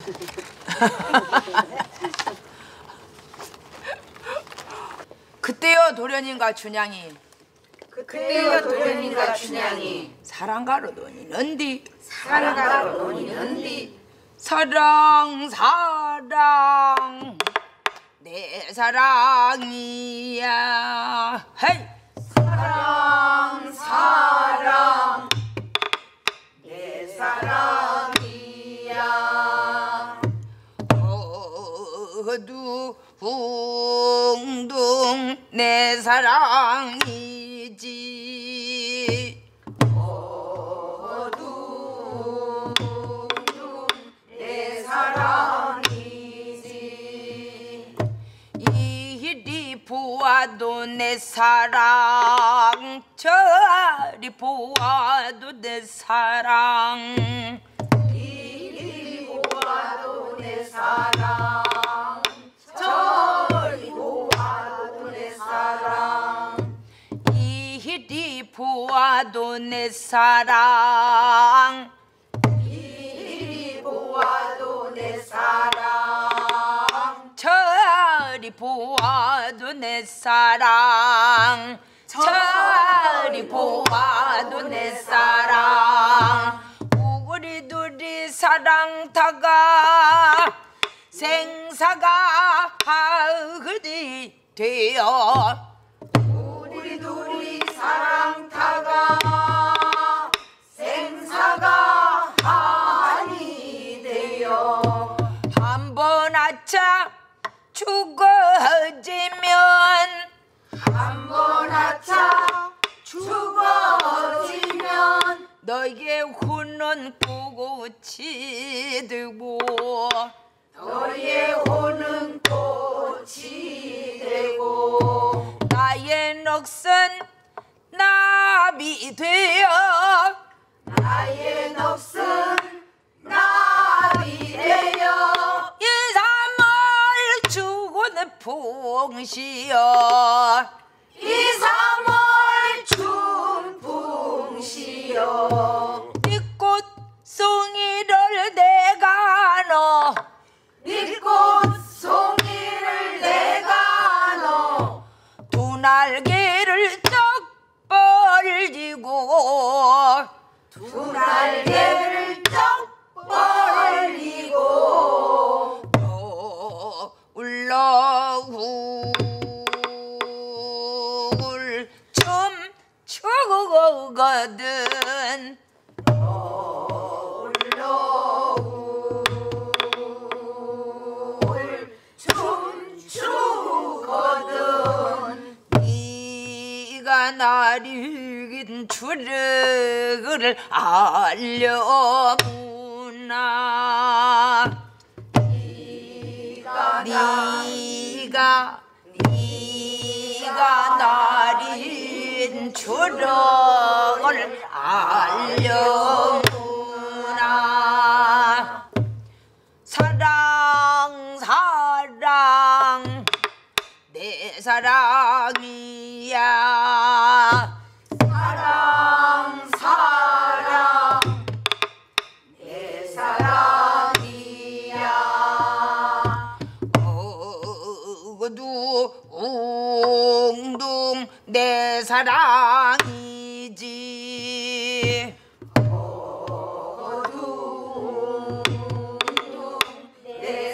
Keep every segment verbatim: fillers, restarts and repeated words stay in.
그때요 도련님과 춘향이 그때요 도련님과 춘향이 사랑가로 논이는디 사랑가로 논이는디 사랑 사랑 내 사랑이야 헤이 사랑 사랑 내 사랑이야 어두웅둥 내 사랑이지 어두웅둥 내 사랑이지 이리 보아도 내 사랑 저리 보아도 내 사랑 이리 보아도 내 사랑 저리 보아도 내 사랑 이리 보아도 내 사랑 이리 보아도 내 사랑 저리 보아도 내 사랑 저리 보아도 내 사랑 우리 둘이 사랑 타가 생사가 하그리 되어 우리 둘이 사랑 타가 생사가 한이 되어 한 번 아차 죽어지면 한 번 아차 죽어지면 너의 혼은 꽃이 되고 너의 혼은 꽃이 되고 나의 넋은 나비 되어 나의 넋은 나비 되어 이삼월 죽은 풍시여 이삼월 춘풍시여 네 꽃송이를 내가 넣어 네 꽃송이를 내가 넣어 두 날개를 쩍 벌리고 두 날개를 쩍 벌리고 어, 울러울 춤 추거든 올러울 춤추거든 네가 나를 줄을 알려무나 네가 네가 네가 나린 줄을 알려무나 사랑 사랑 내 사랑이야 사랑 사랑 내 사랑이야 어두웅둥 내 사랑이지 어두웅둥 내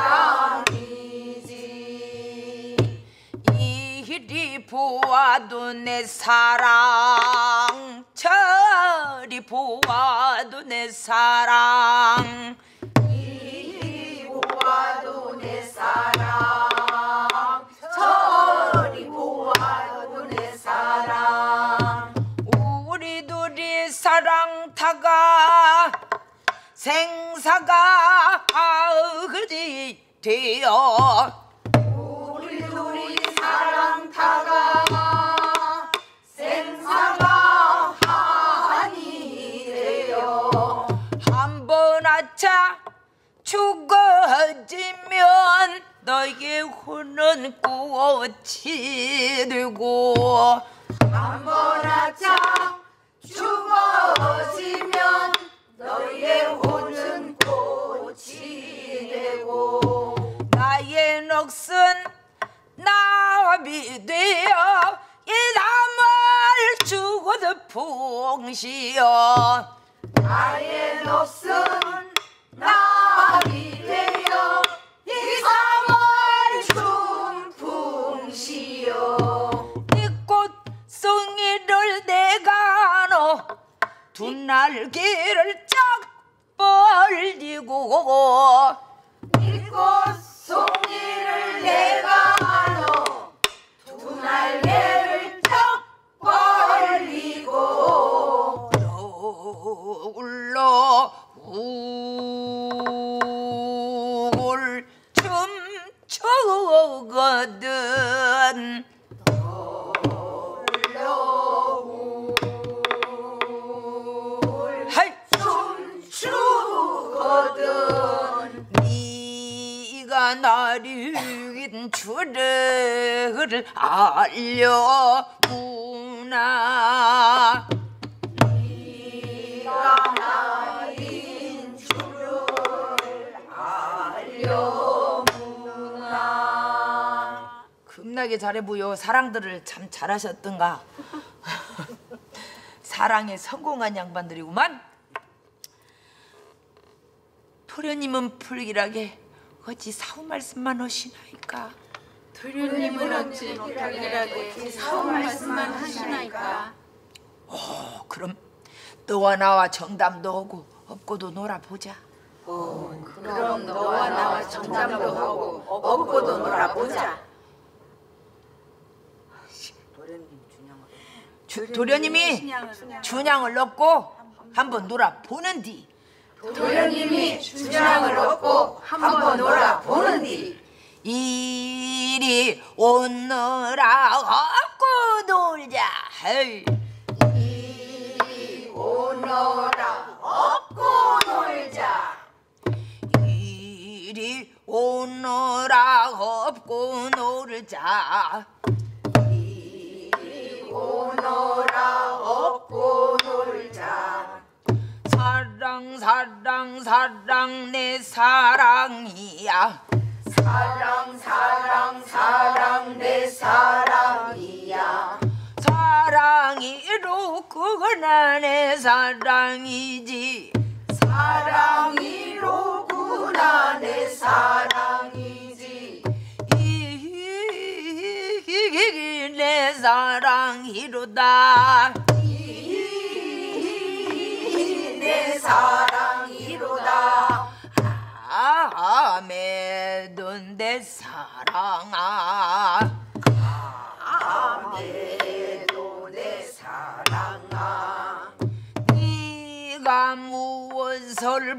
사랑이지 이리 보아도 내 사랑 저리 보아도 내 사랑 이리 보아도 내 사랑 저리 보아도 내 사랑 우리 둘이 사랑 타가 생사가 하그리 되어 우리 둘이 사랑 타가 생사가 한이 되어 한 번 아차 죽어지면 너의 혼은 꽃이 되고 한 번 아차 죽어지면 너의 혼은 꽃이 걸리고 나의 넋은 나비 되어 이 담을 죽어도 풍시여 나의 넋은 나비 되어 이 삼월 춘풍시여 이 꽃송이를 내가 너 두 날개를 쫙 벌리고 이 꽃송이를 내가 너 두 날개를 쩍 벌리고 울러 우울 춤추거든 하이 춤추거든 네가 나린 줄을 알려무나 네가 나인 줄을 알려무나 겁나게 잘해 보여. 사랑들을 참 잘하셨던가. 사랑에 성공한 양반들이구만. 도련님은 불길하게 어찌 사후 말씀만 하시나이까. 도련님은 어찌 불길하게 사후 말씀만 하시나이까. 어, 그럼 너와 나와 정담도 하고 업고도 놀아보자. 그럼 너와 나와 정담도 하고 업고도 놀아보자. 주, 도련님이 준양을 얻고 한번 놀아보는디. 도련님이 주장을 얻고 한번 놀아보는디 이리 오너라 업고 놀자. 헤이. 이리 오너라 업고 놀자 이리 오너라 업고 놀자. 이리 오너라 업고 놀자 사랑 사랑 사랑 내 사랑이야. 사랑 사랑 사랑 내 사랑이야 사랑이로구나 내 사랑이지. 사랑이로구나 내 사랑이지 이 내 사랑이로다. 내 사랑이로다 아메돈 내 사랑아. 아메도 내 사랑아 네가 무엇을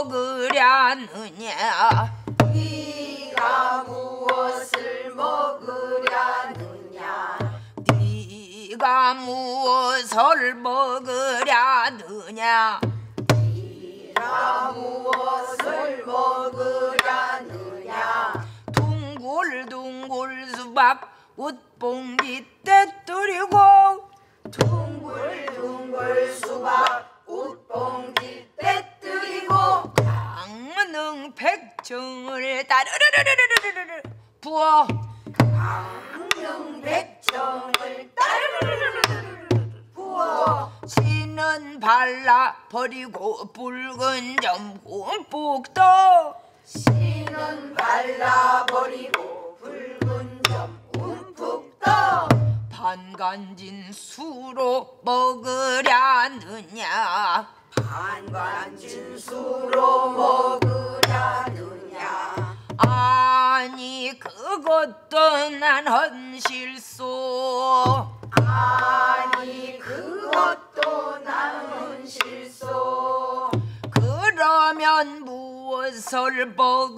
먹으려느냐. 네가 무엇을 먹으려느냐 네가 무엇을 먹으려느냐. 네가 무엇을 먹으려느냐 둥글둥글 수박 웃봉지 떼뜨리고 둥글둥글 수박 웃봉지 떼뜨리고 강릉 백청을 따르르르르르르르 부어 강릉 백청을 따르르르르르 부어 신은 발라 버리고 붉은 점 흠뻑 떠. 신은 발라버리고 붉은 점 움푹 떠 반간진 수로 먹으려느냐. 반간진 수로 먹으려느냐 아니 그것도 난 헌실소. 아니 그것도 나는 실소 그러면 무엇을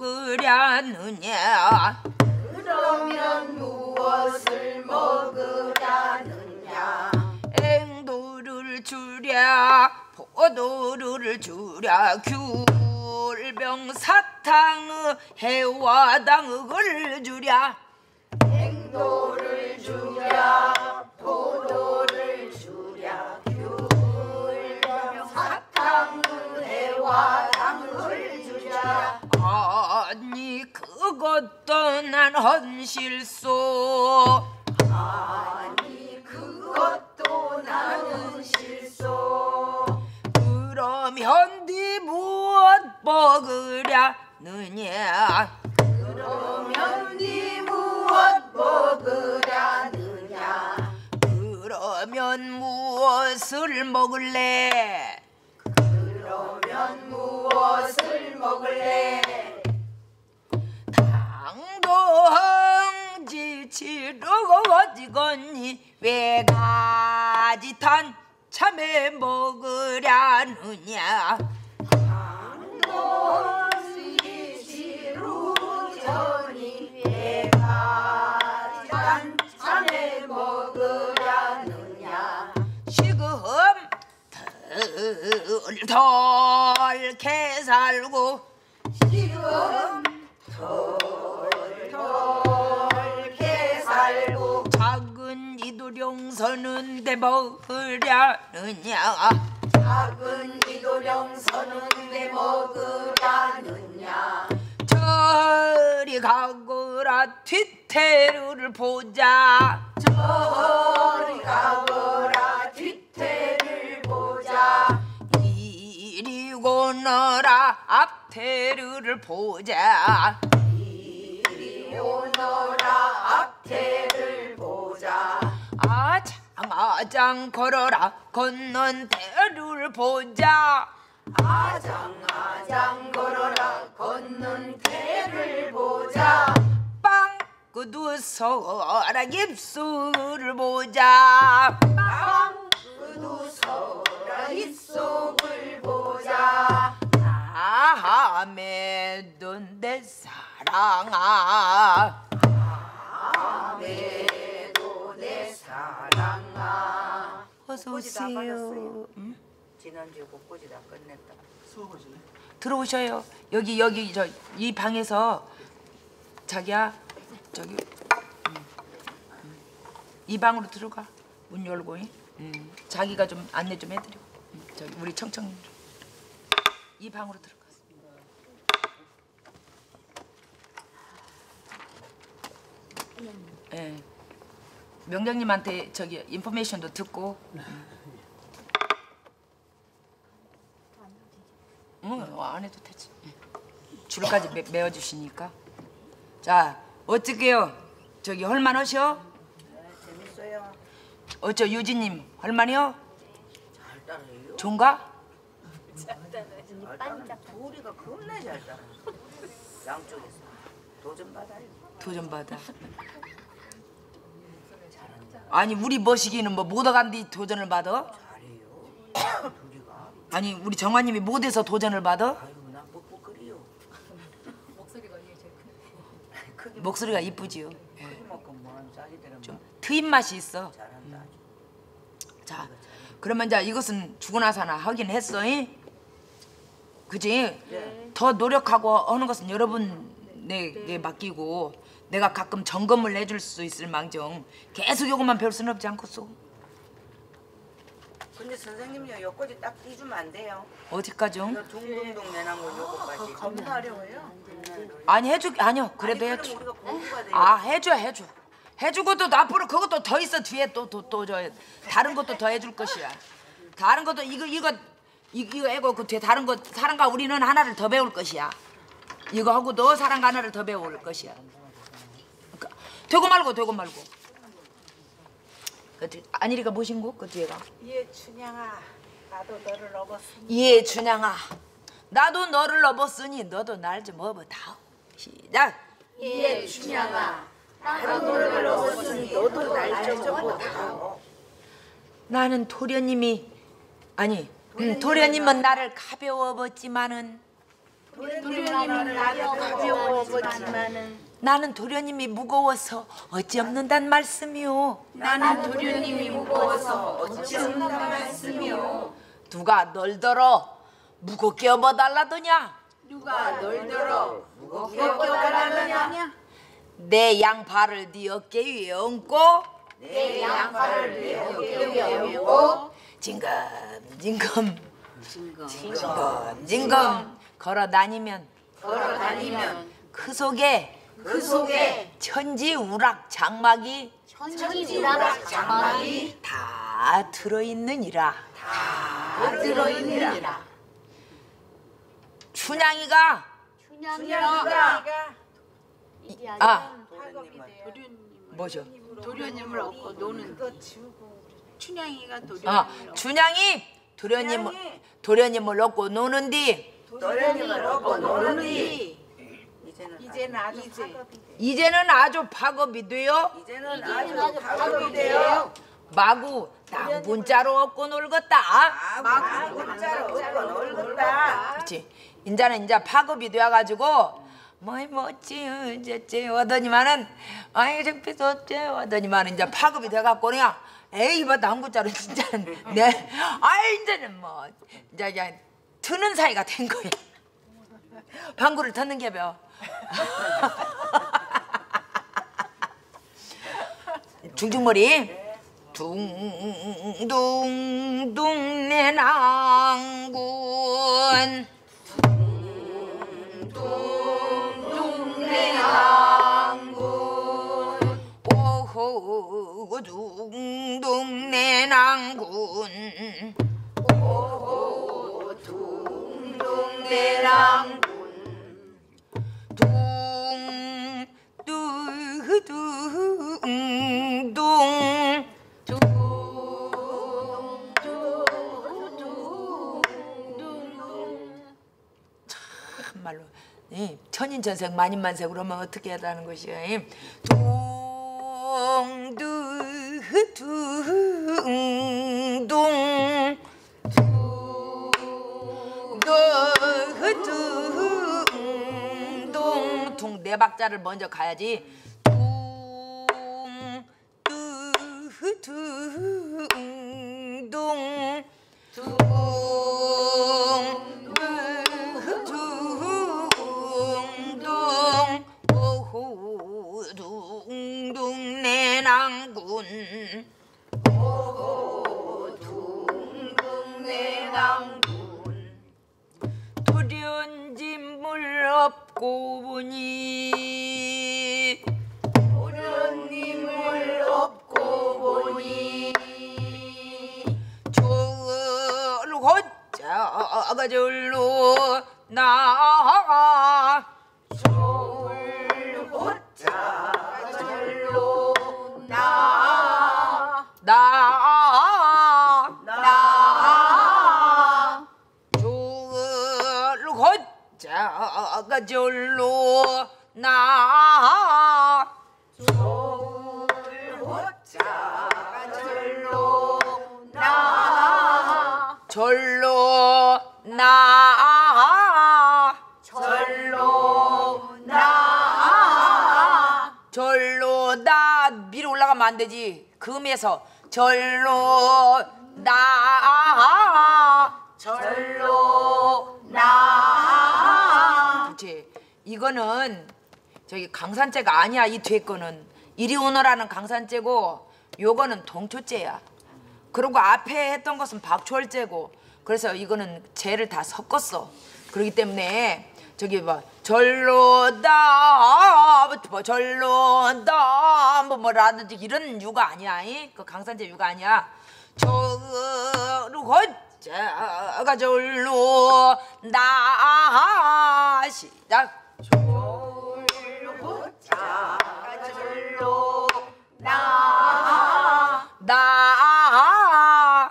먹으려느냐. 그러면 무엇을 먹으려느냐 앵도를 주랴 포도를 주랴 귤병 사탕의 해와당을 주랴. 앵도를 주랴 포도를 주랴 귤병 사탕의 해와 당을 주랴 아니 무엇을 먹을래? 그러면 무엇을 먹을래? 당도 헝지 치르고 어디건니 왜 가지탄 참외 먹으려느냐? 당도지 지루전이 왜 가지탄 참외 먹으려느냐? 지금 덜덜게 살고 지금 덜덜게 살고 작은 이도령서는 내 먹으려느냐? 작은 이도령서는 내 먹으려느냐? 저리 가거라 뒤태를 보자. 저리 가거라 뒤태를 보자. 이리 오너라 앞태를 보자. 이리 오너라 앞태를 보자. 아장아장 걸어라 걷는 태를 보자. 아장아장 걸어라 걷는 태를 보자. 빵 끄두서라 입술을 보자. 빵 끄두서라 입속을 보자. 아메돈 내 사랑아. 아메도 내 사랑아. 어서 오세요. 응? 지난주에 꽃꽂이 다 끝냈다. 들어오셔요. 여기 여기 저 이 방에서 자기야 저기 음, 음. 이 방으로 들어가. 문 열고. 음. 자기가 좀 안내 좀 해드려. 음. 저기 우리 청청님 이 방으로 들어가. 예. 명장님한테 저기 인포메이션도 듣고. 음. 응, 안 해도 되지. 줄까지 매, 메워주시니까. 자, 어떻게요? 저기 헐만하셔? 네, 재밌어요. 어쩌 유진님 헐만해요? 잘 따라해요. 좋은가? 잘 따라. 도리가 겁나 잘 따라. 양쪽에서 도전 받아요. 도전 받아. 아니 우리 머시기는 뭐 못어간디 도전을 받아? 잘해요. 도리가. 아니 우리 정화님이 못해서 도전을 받아? 아유 나 뻑뻑거리요. 목소리가 이게 제일 크네. 크게 목소리가 이쁘지요. 크기만큼 뭐하는 자기들은 좀 막 트임 맛이 있어. 잘한다. 아주. 자, 그러면 이제 이것은 죽고 나서나 하긴 했어. 이? 그지? 네. 더 노력하고 하는 것은 여러분에게 맡기고 내가 가끔 점검을 해줄 수 있을 망정 계속 이것만 배울 수는 없지 않겠소? 근데 선생님요, 요거지 딱 띄주면 안 돼요. 어디까지? 요 둥둥둥 내놓은 거 요거까지. 겁나 어려워요. 아니 해주 아니요 그래도 아니, 해주. 그럼 우리가 공부가 돼요. 아 해줘 해줘. 해주고 또 앞으로 그것도 더 있어 뒤에 또 또 또 저 다른 것도 더 해줄 것이야. 다른 것도 이거 이거 이- 이거 해고 그 뒤에 다른 것 사랑과 우리는 하나를 더 배울 것이야. 이거 하고 너 사랑과 하나를 더 배울 것이야. 그러니까 되고 말고 되고 말고. 그 뒤- 안일이가 뭐신고 그 뒤에가. 예, 춘향아, 나도 너를 업었으니. 예 춘향아 나도 너를 업었으니 너도 날 좀 업어다오. 시작. 예 춘향아 나도 너를 얻었으니 너도 날 좀 얻어다오. 나는 도련님이 아니 음, 도련님은 나를 가벼워 업었지만은 도련님은 나를 가벼워 업었지만은 나는 도련님이 무거워서 어찌 없는단 말씀이오. 나는 도련님이 무거워서 어찌 없는 말씀이오. 누가 널 들어 무겁게 업어달라더냐? 누가 널 들어 무겁게 껴달라느냐? 내 양발을 네 어깨 위에 얹고 내 양팔을 내 어깨 위에 얹고 징금징금 징금징금 걸어 다니면 걸어 다니면 그 속에 그 속에 천지우락 장막이 천지우락 장막이 다 들어있느니라. 다 들어있느니라. 춘향이가 춘향이가 아 도련님을. 뭐죠? 도련님을 얻고 노는. 춘향이가 도련님. 어, 춘향이 도련님 도련님을 얻고 노는디 도련님을 얻고 노는디 이제는 아주 이제. 이제는 아주 파급이 돼요. 이제는 아주 파급이 돼요. 마구 낭분자로 얻고 놀겠다. 막 문자로 얻고 놀겠다. 그렇지. 인자는 이제 파급이 되어가지고 뭐이 뭐지 어쨌지 하더니만은 아이 정피도 어째 하더니만은 이제 파급이 돼갖고 그냥 에이 뭐 낭분자로 진짜는 네 아이 이제는 뭐 이제 그냥 트는 사이가 된 거야. 방구를 텄는 게벼. 중중머리 둥둥둥 내 낭군 둥둥둥 내 낭군 오호 둥둥 내 낭군 오호 둥둥 내 낭군 둥둥둥 참말로 이 천인천색 만인만색 그러면 어떻게 해야 하는 것이야. 둥두둥둥 둥둥둥 둥 네 박자를 먼저 가야지. 둥두둥둥 둥둥둥 오호 둥둥 내 낭군 오호 둥둥 내 낭군 도련진 물 없고 보니 도련님을 없고 보니 저를 걷자가 절로 나 저를 걷자가 절로 나 나 나 저를 걷자가 절로 나 저를 걷자가 절로 나 절로 나 절로 나 절로 나 위로 올라가면 안 되지. 금에서 절로 나 절로 나 그렇지. 이거는 저기 강산제가 아니야. 이 뒤에 거는 이리 오너라는 강산제고 요거는 동초제야. 그리고 앞에 했던 것은 박초월제고 그래서 이거는 제를 다 섞었어. 그렇기 때문에 저기 뭐 절로다 뭐 절로다 뭐 뭐라든지 이런 유가 아니야. 이? 그 강산제 유가 아니야. 저로 걷자가 절로 나 시작. 절로 걷자가 절로 나 나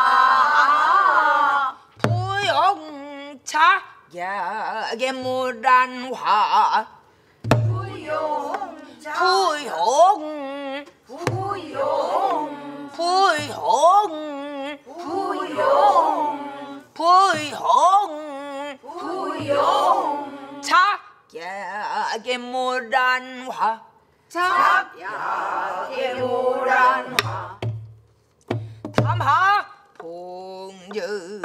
나 부영차 약의 무란화 부영 부영 부영 부영 부영 부영 부영 작약의 무란화 작약의 무란화 담하 봉저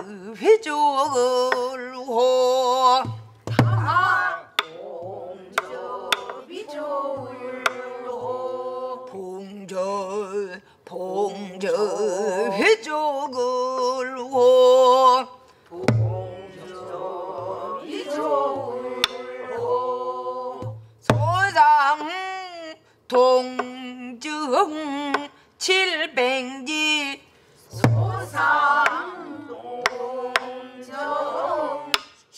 회조을호 담하 봉저 회조을호 봉저 봉저 회조을호 봉저 회조을호 소상 동증 칠백리 소상동정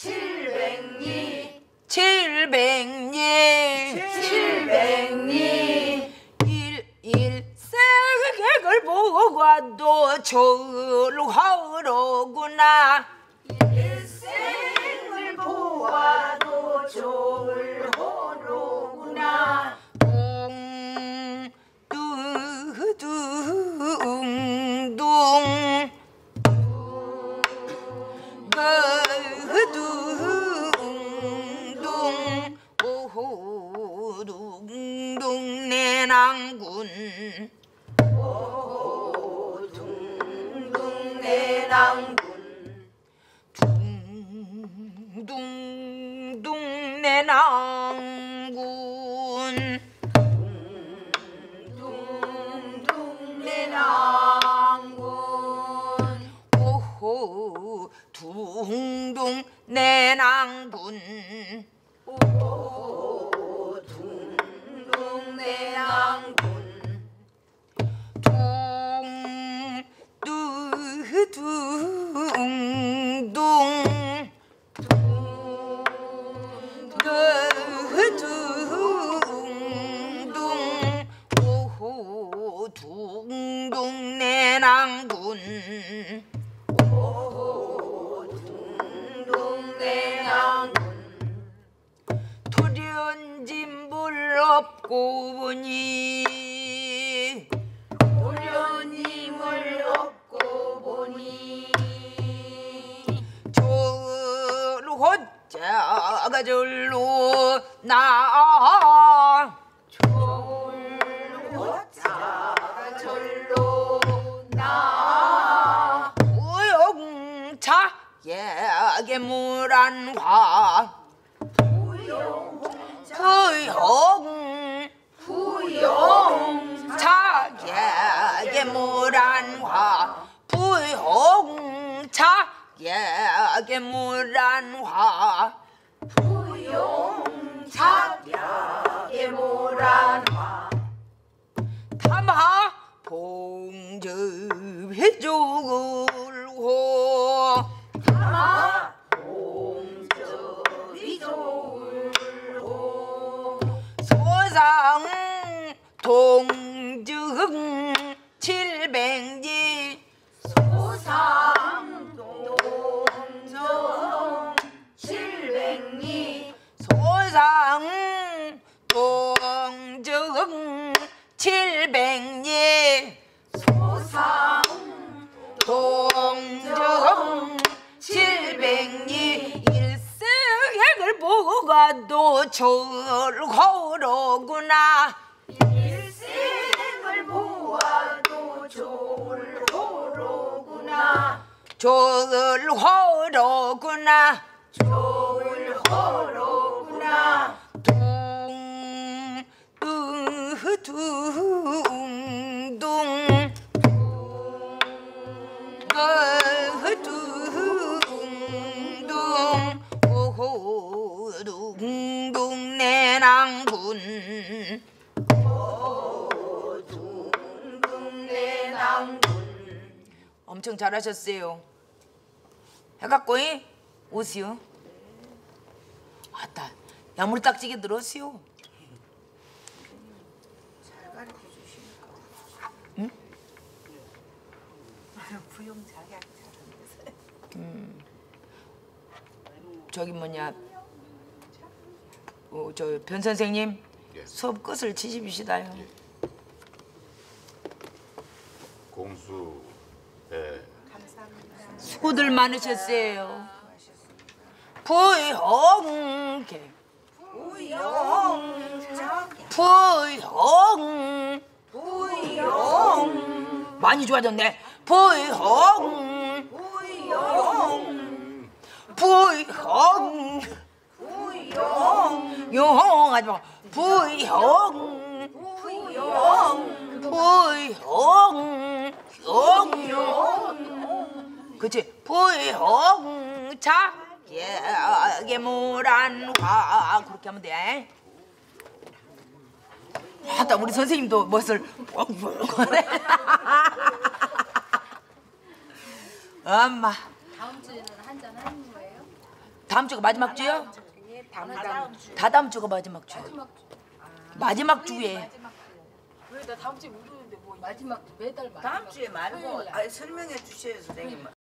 칠백리 칠백리 칠백리 일일색을 보고 보고도 좋을호로구나. 일생을 보아도 좋을호로구나. 둥둥둥 둥둥둥 오호 둥둥 내낭군 오호 둥둥 내낭군. 둥둥둥 내낭군 둥둥 내낭군. 오호 둥둥 내낭군 오호 둥둥 내낭군. 둥둥둥 둥둥둥 오호 둥둥 내낭군 오호 둥둥 내낭군. 도련진 물 없고 보니 도련님을 얻고 보니 저로 호자가 절로 나 호자가 절로 나. 우영차 예게 물안화 부영 부영 차예게 물안화 부영차 예게 물안화 부용 작약의 모란화. 담하 봉접해 줄고 담아 봉접이 좋을호. 소상 동증 칠백리 소상 동정 칠백리. 소상 동증 칠백리 소상 동정 칠백리 일생을 보고도 좋을호로구나. 일생을 보아도 좋을호로구나. 좋을호로구나. 좋을호로구나. 둥둥둥둥 둥둥둥 오호 둥둥 내낭군 오호 둥둥 내낭군. 엄청 잘하셨어요. 해갖고 이 오시오. 아따 야물딱지게 들었시오. 저기 뭐냐 어, 저 변 선생님 예. 수업 끝을 치십시다요. 예. 공수 예. 수고들 많으셨어요. 부영계 부용 부영 부용 많이 좋아졌네. 부영 부용 부영 부용 용하지 마. 부영 부용 부영 영 그치 부영 자 예게 물안화 그렇게 하면 돼. 아따 우리 선생님도 멋을 뻥뻥거네. 엄마 다음 주에는 한잔 하는 거예요? 다음 주가 마지막 주요? 다음 주. 다 다음 주가 마지막 주. 마지막 주. 마지막 주에 마지막 주. 나 다음 주에 못 오는데 뭐 마지막 매달 마지막 다음 주에 말고 토요일 날. 아니, 설명해 주셔요 선생님.